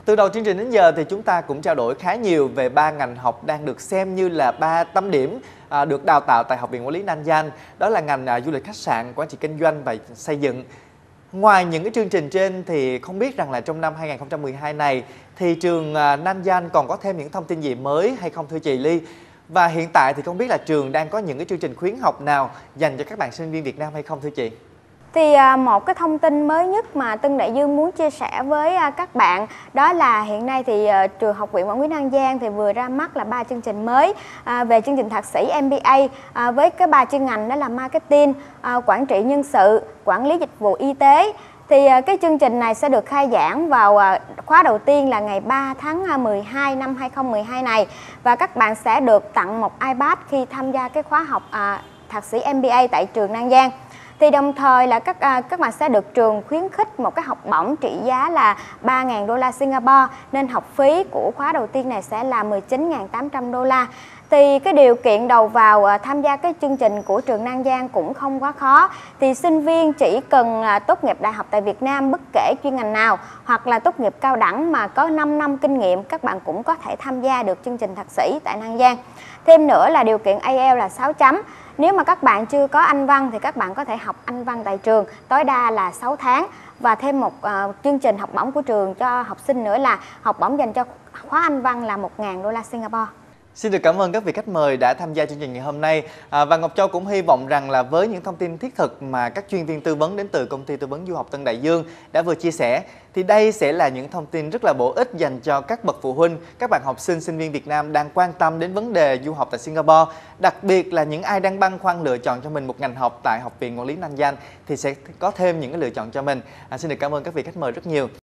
Từ đầu chương trình đến giờ thì chúng ta cũng trao đổi khá nhiều về 3 ngành học đang được xem như là 3 tâm điểm được đào tạo tại Học viện Quản lý Nanyang. Đó là ngành du lịch khách sạn, quản trị kinh doanh và xây dựng. Ngoài những cái chương trình trên thì không biết rằng là trong năm 2012 này thì trường Nanyang còn có thêm những thông tin gì mới hay không thưa chị Ly? Và hiện tại thì không biết là trường đang có những cái chương trình khuyến học nào dành cho các bạn sinh viên Việt Nam hay không thưa chị? Thì một cái thông tin mới nhất mà Tân Đại Dương muốn chia sẻ với các bạn đó là hiện nay thì trường Học viện Quản lý Nanyang thì vừa ra mắt là 3 chương trình mới về chương trình thạc sĩ MBA với cái 3 chuyên ngành đó là marketing, quản trị nhân sự, quản lý dịch vụ y tế. Thì cái chương trình này sẽ được khai giảng vào khóa đầu tiên là ngày 3 tháng 12 năm 2012 này, và các bạn sẽ được tặng một iPad khi tham gia cái khóa học thạc sĩ MBA tại trường Nanyang. Thì đồng thời là các bạn sẽ được trường khuyến khích một cái học bổng trị giá là 3.000 đô la Singapore, nên học phí của khóa đầu tiên này sẽ là 19.800 đô la. Thì cái điều kiện đầu vào tham gia cái chương trình của trường Nanyang cũng không quá khó. Thì sinh viên chỉ cần tốt nghiệp đại học tại Việt Nam bất kể chuyên ngành nào, hoặc là tốt nghiệp cao đẳng mà có 5 năm kinh nghiệm, các bạn cũng có thể tham gia được chương trình thạc sĩ tại Nanyang. Thêm nữa là điều kiện IELTS là 6 chấm. Nếu mà các bạn chưa có Anh văn thì các bạn có thể học Anh văn tại trường tối đa là 6 tháng. Và thêm một chương trình học bổng của trường cho học sinh nữa là học bổng dành cho khóa Anh văn là 1.000 đô la Singapore. Xin được cảm ơn các vị khách mời đã tham gia chương trình ngày hôm nay. Và Ngọc Châu cũng hy vọng rằng là với những thông tin thiết thực mà các chuyên viên tư vấn đến từ công ty tư vấn du học Tân Đại Dương đã vừa chia sẻ, thì đây sẽ là những thông tin rất là bổ ích dành cho các bậc phụ huynh, các bạn học sinh, sinh viên Việt Nam đang quan tâm đến vấn đề du học tại Singapore. Đặc biệt là những ai đang băn khoăn lựa chọn cho mình một ngành học tại Học viện Quản lý Nanyang thì sẽ có thêm những cái lựa chọn cho mình. Xin được cảm ơn các vị khách mời rất nhiều.